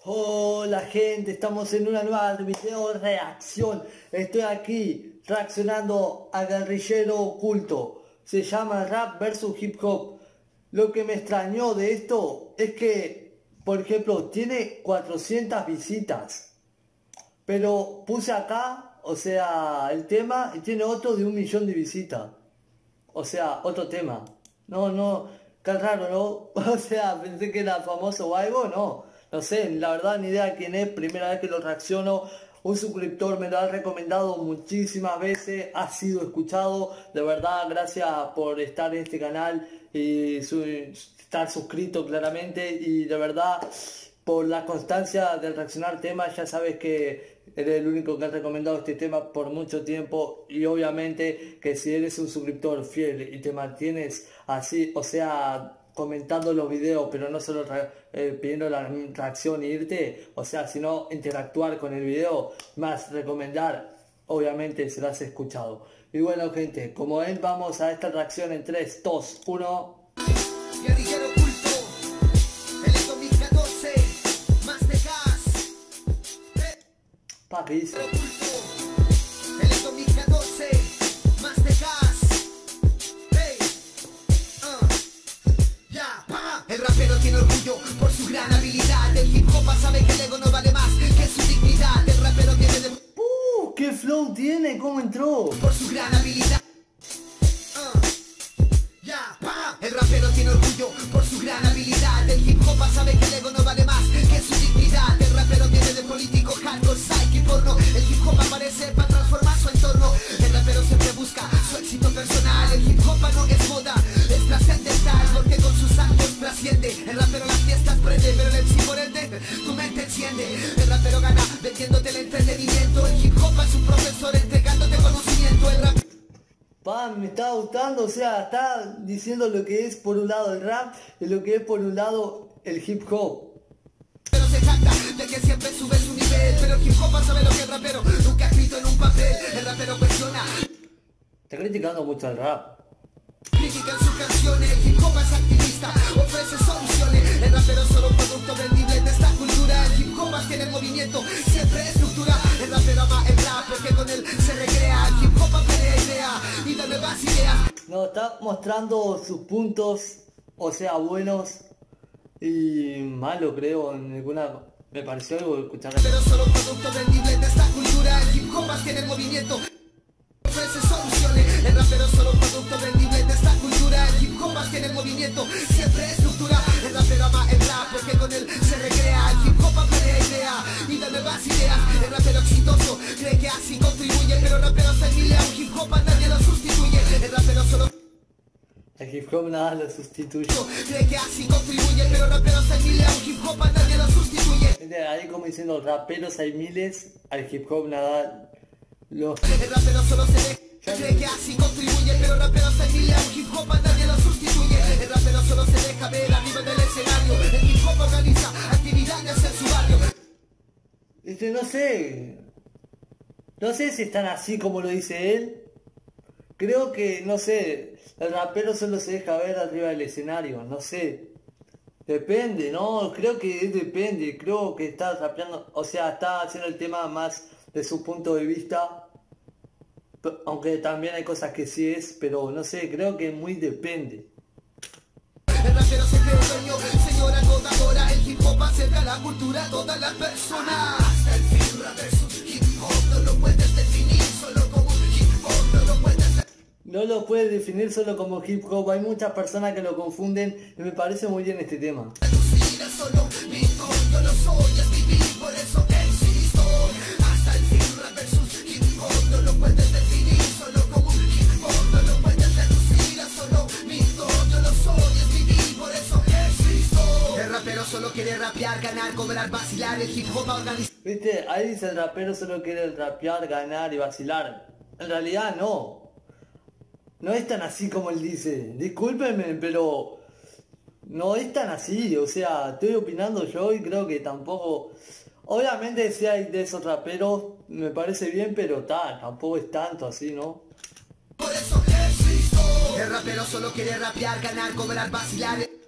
Hola gente, estamos en una nueva video reacción. Estoy aquí reaccionando a Guerrillero Oculto. Se llama Rap versus Hip Hop. Lo que me extrañó de esto es que, por ejemplo, tiene 400 visitas. Pero puse acá, o sea, el tema y tiene otro de 1.000.000 de visitas. O sea, otro tema. No, qué raro, ¿no? O sea, pensé que era famoso o algo, no sé, la verdad ni idea quién es, primera vez que lo reacciono. Un suscriptor me lo ha recomendado muchísimas veces, ha sido escuchado, de verdad, gracias por estar en este canal y estar suscrito claramente, y de verdad, por la constancia de reaccionar temas, ya sabes que eres el único que ha recomendado este tema por mucho tiempo, y obviamente que si eres un suscriptor fiel y te mantienes así, o sea, comentando los videos, pero no solo pidiendo la reacción e irte, o sea, sino interactuar con el video, más recomendar, obviamente serás escuchado. Y bueno gente, como ven, vamos a esta reacción en 3, 2, 1. Guerrillero Oculto, el 2014, más de gas. Papi, El 2014, más de gas. El rapero tiene orgullo por su gran habilidad. El hip hop sabe que el ego no vale más que su dignidad. El rapero viene de... ¿qué flow tiene? ¿Cómo entró? Por su gran habilidad. El rapero tiene orgullo por su gran habilidad. El hip hop sabe que el ego no vale más que su dignidad. El rapero viene de político, hardcore, psyche y porno. El hip hop aparece para transformar su entorno. El rapero siempre busca su éxito personal. El hip hop no es moda, es trascendental, porque con sus actos trasciende. El rapero las fiestas prende, pero el MC por ende tu mente enciende. El rapero gana vendiéndote el entretenimiento. El hip hop es un profesor entregándote conocimiento. El rap... Me está gustando, o sea, está diciendo lo que es por un lado el rap y lo que es por un lado el hip hop. Pero se jacta de que siempre sube su nivel. Pero el hip hop sabe lo que el rapero nunca ha escrito en un papel. El rapero cuestiona, Está criticando mucho el rap. critica en sus canciones. El hip hop es activista, ofrece soluciones. El rapero es solo producto vendible de esta cultura. El hip hop tiene el movimiento, siempre estructura. El rapero ama el rap porque con él se recrea. El hip hop pelea idea y da nuevas ideas. No, está mostrando sus puntos, o sea, buenos y malos, creo, en alguna... Me pareció algo escuchar. Pero solo producto vendible de esta cultura. El hip hop tiene el movimiento, ofrece soluciones. El rapero es solo producto vendible de esta cultura. El hip hop tiene el movimiento, siempre estructura. El rapero ama el rap porque con él se recrea. El hip hop pelea idea y da nuevas ideas. El rapero exitoso cree que así contribuye, pero el rapero se emilia. Un hip hop nadie lo sustituye. El rapero solo... El hip hop nada lo sustituye. cree que así contribuye, pero el rapero se emilia. Un hip hop nadie lo sustituye. Ahí como diciendo, raperos hay miles, al hip hop nada lo... El rapero solo se ve, cree que así contribuye, pero el rapero se emilia. Un hip hop nadie lo sustituye. El rapero solo se deja ver arriba del escenario. El hip hop organiza actividades en su barrio. No sé si están así como lo dice él. Creo que, no sé, el rapero solo se deja ver arriba del escenario, no sé. Depende, ¿no? Creo que depende, creo que está rapeando, o sea, está haciendo el tema más de su punto de vista. Aunque también hay cosas que sí es, pero no sé, creo que muy depende. El rapero se cree dueño, señora toda hora. El hip hop acerca la cultura a todas las personas. Hasta el fin, rap versus hip hop, no lo puedes definir solo como hip hop, no lo puedes... No lo puedes definir solo como hip hop, hay muchas personas que lo confunden y me parece muy bien este tema. Solo mito, yo lo soy, es vivir, por eso existo. Hasta el fin, rap versus hip hop, no lo puedes definir solo como hip hop, no lo puedes reducir a solo mito, yo lo soy, es vivir, por eso existo. El rapero solo quiere rapear, ganar, cobrar, vacilar. El hip hop organiza... Viste, ahí dice el rapero solo quiere rapear, ganar y vacilar. En realidad no. No es tan así como él dice. Discúlpenme, pero no es tan así. O sea, estoy opinando yo y creo que tampoco... Obviamente si hay de esos raperos, me parece bien, pero tampoco es tanto así, ¿no? Por eso existo. El rapero solo quiere rapear, ganar, cobrar, vacilar.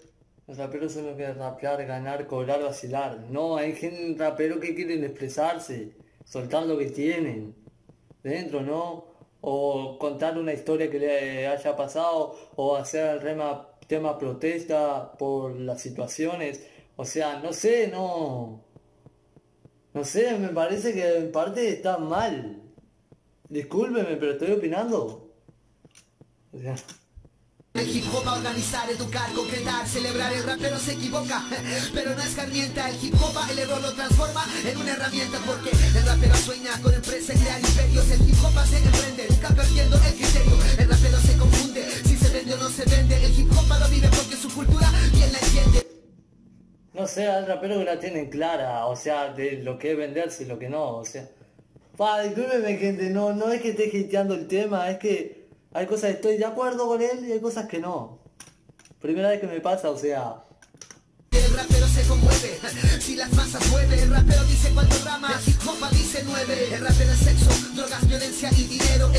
Los raperos son los que rapear, ganar, cobrar, vacilar. No, hay gente rapero que quieren expresarse, soltar lo que tienen dentro, ¿no? O contar una historia que le haya pasado, o hacer el tema protesta por las situaciones. O sea, no sé, no. No sé, me parece que en parte está mal. Discúlpeme, pero estoy opinando. O sea. El hip hop va a organizar, educar, concretar, celebrar. El rapero se equivoca, pero no escarmienta. El hip hop el error lo transforma en una herramienta, porque el rapero sueña con empresas, crear imperios. El hip hop se emprende, nunca perdiendo el criterio. El rapero se confunde, si se vende o no se vende. El hip hop lo vive porque su cultura bien la entiende. No sé, al rapero que la tienen clara, o sea, de lo que es venderse y lo que no, o sea. Discúlpeme, gente, no es que esté hateando el tema, es que hay cosas que estoy de acuerdo con él y hay cosas que no. Primera vez que me pasa, o sea. El rapero se conmueve, si las masas mueve. El rapero dice 4 ramas, el hip hop dice 9. El rapero es sexo, drogas, violencia y dinero.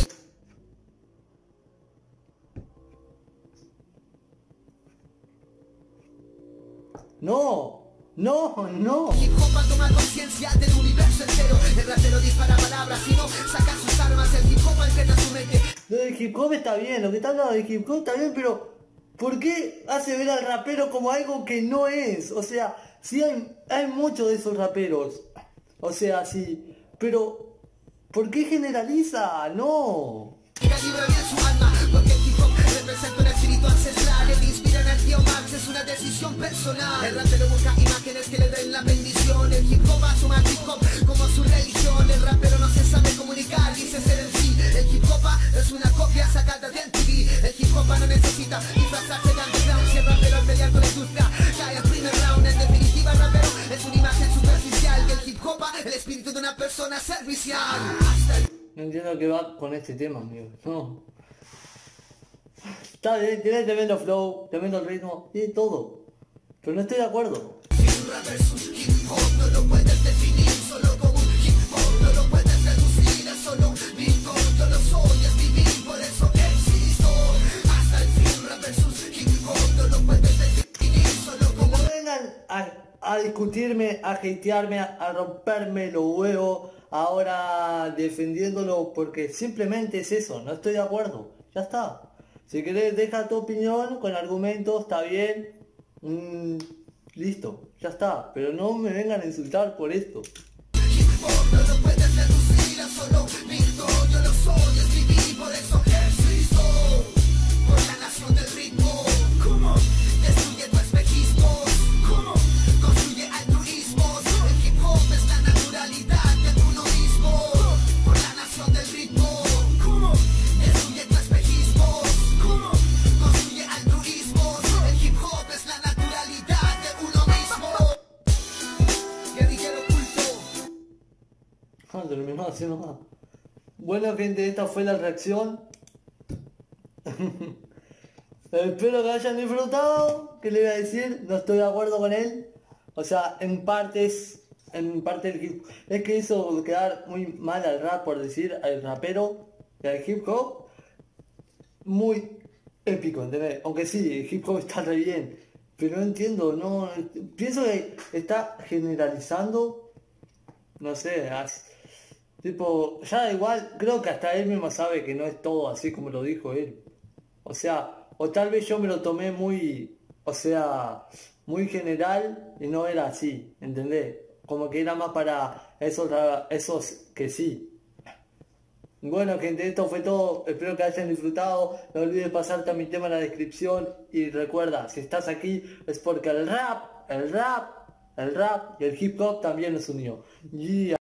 No. El hip hop toma conciencia del universo entero. El rapero dispara palabras y no saca sus armas. El hip hop entrena su mente. Lo del hip hop está bien, lo que está hablando del hip hop está bien, pero ¿por qué hace ver al rapero como algo que no es? O sea, sí hay muchos de esos raperos. O sea, sí, pero ¿por qué generaliza? No. Calibra bien su alma, porque el hip hop representa un espíritu ancestral. El inspira energía o Marx, es una decisión personal. El rapero busca imágenes que le den la bendición. El hip hop asuma el hip hop como su religión. El rapero no se sabe comunicar, dice ser en sí. El hip hop es una copia sacada de MTV. El hip hop no necesita disfrazarse de underground. Si el rapero al pelear con la industria cae al primer round. En definitiva el rapero es una imagen superficial. Y el hip hop el espíritu de una persona servicial. No entiendo qué va con este tema, amigo. No. Está bien, tiene tremendo flow, tremendo ritmo, tiene todo. Pero no estoy de acuerdo. Hip hop no lo puedes definir solo como un hip hop, no lo puedes reducir a solo un beat. Yo lo soy, es vivir, por eso existo. Hasta el fin, rap versus hip hop no lo puedes definir solo como. No vengan a discutirme, a hatearme, a romperme los huevos ahora defendiéndolo, porque simplemente es eso, no estoy de acuerdo. Ya está. Si querés, deja tu opinión con argumentos, está bien. Listo, ya está. Pero no me vengan a insultar por esto. Hip hop no lo puedes reducir a solo un beat. Yo lo soy, es vivir, por eso existo. Por la nación del ritmo. ¿Cómo? Destruye tu espejismo. ¿Cómo? Construye altruismos. El hip hop es la naturalidad de uno mismo. Por la nación del ritmo. ¿Cómo? Destruye tu espejismo. ¿Cómo? Construye altruismos. El hip hop es la naturalidad de uno mismo. Guerrillero oculto. Terminó haciendo más. Bueno, gente, esta fue la reacción. Espero que hayan disfrutado. ¿Qué le voy a decir? No estoy de acuerdo con él. O sea, en parte el hip, es que hizo quedar muy mal al rap, por decir, al rapero y al hip hop. Muy épico, ¿entendés? Aunque sí, el hip hop está re bien. Pero no entiendo, no. Pienso que está generalizando. No sé, tipo, ya igual, creo que hasta él mismo sabe que no es todo así como lo dijo él. O sea, o tal vez yo me lo tomé muy, o sea, muy general y no era así, ¿entendés? Como que era más para esos que sí. Bueno, gente, esto fue todo. Espero que hayan disfrutado. No olvides pasarte a mi tema en la descripción. Y recuerda, si estás aquí es porque el rap y el hip hop también nos unió. Yeah.